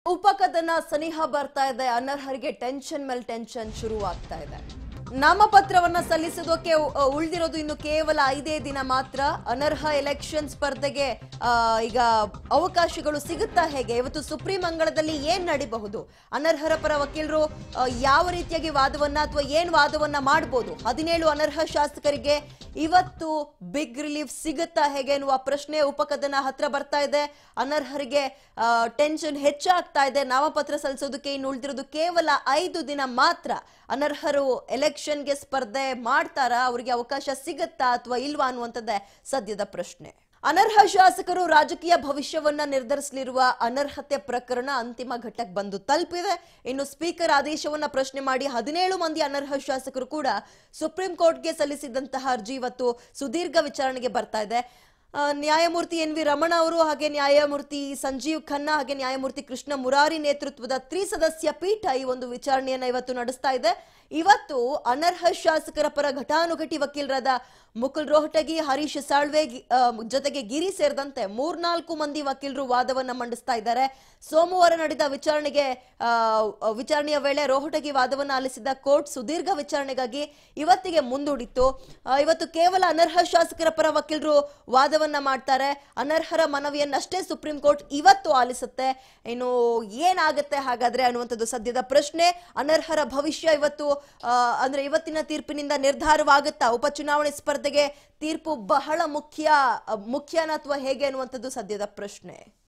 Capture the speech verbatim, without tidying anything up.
ಉಪಕದನ ಸನಿಹ ಬರ್ತಾ ಇದೆ. ಅನರ್ಹರಿಗೆ ಟೆನ್ಷನ್ ಮೇಲೆ ಟೆನ್ಷನ್ ಶುರುವಾಗ್ತಾ ಇದೆ. ನಾಮಪತ್ರವನ್ನ ಸಲ್ಲಿಸೋದಕ್ಕೆ ಉಳಿದಿರೋದು ಇನ್ನು ಕೇವಲ ಐದೇ ದಿನ ಮಾತ್ರ. ಅನರ್ಹ ಎಲೆಕ್ಷನ್ ಸ್ಪರ್ಧೆಗೆ ಈಗ ಅವಕಾಶಗಳು ಸಿಗುತ್ತಾ ಹೇಗೆ? ಇವತ್ತು ಸುಪ್ರೀಂ ಅಂಗಳದಲ್ಲಿ ಏನ್ ನಡಿಬಹುದು? ಅನರ್ಹರ ಪರ ವಕೀಲರು ಯಾವ ರೀತಿಯಾಗಿ ವಾದವನ್ನ ಅಥವಾ ಏನ್ ವಾದವನ್ನ ಮಾಡಬಹುದು? ಹದಿನೇಳು ಅನರ್ಹ ಶಾಸಕರಿಗೆ ಇವತ್ತು ಬಿಗ್ ರಿಲೀಫ್ ಸಿಗುತ್ತಾ ಹೇಗೆ ಎನ್ನುವ ಪ್ರಶ್ನೆ ಉಪಕದನ ಹತ್ರ ಬರ್ತಾ ಇದೆ. ಅನರ್ಹರಿಗೆ ಟೆನ್ಷನ್ ಹೆಚ್ಚಾಗ್ತಾ ಇದೆ. ನಾಮಪತ್ರ ಸಲ್ಲಿಸೋದಕ್ಕೆ ಇನ್ನು ಉಳಿದಿರೋದು ಕೇವಲ ಐದು ದಿನ ಮಾತ್ರ. ಅನರ್ಹರು ಎಲೆಕ್ಷನ್ಗೆ ಸ್ಪರ್ಧೆ ಮಾಡ್ತಾರಾ? ಅವರಿಗೆ ಅವಕಾಶ ಸಿಗುತ್ತಾ ಅಥವಾ ಇಲ್ವಾ ಅನ್ನುವಂಥದ್ದೇ ಸದ್ಯದ ಪ್ರಶ್ನೆ. ಅನರ್ಹ ಶಾಸಕರು ರಾಜಕೀಯ ಭವಿಷ್ಯವನ್ನ ನಿರ್ಧರಿಸಲಿರುವ ಅನರ್ಹತೆ ಪ್ರಕರಣ ಅಂತಿಮ ಘಟ್ಟಕ್ಕೆ ಬಂದು ತಲುಪಿದೆ. ಇನ್ನು ಸ್ಪೀಕರ್ ಆದೇಶವನ್ನ ಪ್ರಶ್ನೆ ಮಾಡಿ ಹದಿನೇಳು ಮಂದಿ ಅನರ್ಹ ಶಾಸಕರು ಕೂಡ ಸುಪ್ರೀಂ ಕೋರ್ಟ್ಗೆ ಸಲ್ಲಿಸಿದಂತಹ ಅರ್ಜಿ ಇವತ್ತು ಸುದೀರ್ಘ ವಿಚಾರಣೆಗೆ ಬರ್ತಾ ಇದೆ. ನ್ಯಾಯಮೂರ್ತಿ ಎನ್ ವಿ ರಮಣ ಅವರು, ಹಾಗೆ ನ್ಯಾಯಮೂರ್ತಿ ಸಂಜೀವ್ ಖನ್ನಾ, ಹಾಗೆ ನ್ಯಾಯಮೂರ್ತಿ ಕೃಷ್ಣ ಮುರಾರಿ ನೇತೃತ್ವದ ತ್ರಿಸದಸ್ಯ ಪೀಠ ಈ ಒಂದು ವಿಚಾರಣೆಯನ್ನ ಇವತ್ತು ನಡೆಸ್ತಾ ಇದೆ. ಇವತ್ತು ಅನರ್ಹ ಶಾಸಕರ ಪರ ಘಟಾನುಘಟಿ ವಕೀಲರಾದ ಮುಕುಲ್ ರೋಹಟಗಿ, ಹರೀಶ್ ಸಾಳ್ವೆ ಜೊತೆಗೆ ಗಿರಿ ಸೇರಿದಂತೆ ಮೂರ್ನಾಲ್ಕು ಮಂದಿ ವಕೀಲರು ವಾದವನ್ನ ಮಂಡಿಸ್ತಾ ಇದ್ದಾರೆ. ಸೋಮವಾರ ನಡೆದ ವಿಚಾರಣೆಗೆ ವಿಚಾರಣೆಯ ವೇಳೆ ರೋಹಟಗಿ ವಾದವನ್ನ ಆಲಿಸಿದ ಕೋರ್ಟ್ ಸುದೀರ್ಘ ವಿಚಾರಣೆಗಾಗಿ ಇವತ್ತಿಗೆ ಮುಂದೂಡಿತ್ತು. ಇವತ್ತು ಕೇವಲ ಅನರ್ಹ ಶಾಸಕರ ಪರ ವಕೀಲರು ವಾದವನ್ನ ಮಾಡ್ತಾರೆ. ಅನರ್ಹರ ಮನವಿಯನ್ನಷ್ಟೇ ಸುಪ್ರೀಂ ಕೋರ್ಟ್ ಇವತ್ತು ಆಲಿಸುತ್ತೆ. ಇನ್ನು ಏನಾಗುತ್ತೆ ಹಾಗಾದ್ರೆ ಅನ್ನುವಂಥದ್ದು ಸದ್ಯದ ಪ್ರಶ್ನೆ. ಅನರ್ಹರ ಭವಿಷ್ಯ ಇವತ್ತು ಅಂದ್ರೆ ಇವತ್ತಿನ ತೀರ್ಪಿನಿಂದ ನಿರ್ಧಾರವಾಗುತ್ತಾ? ಉಪಚುನಾವಣೆ ಸ್ಪರ್ಧೆಗೆ ತೀರ್ಪು ಬಹಳ ಮುಖ್ಯ ಮುಖ್ಯನ ಅಥವಾ ಹೇಗೆ ಅನ್ನುವಂಥದ್ದು ಸದ್ಯದ ಪ್ರಶ್ನೆ.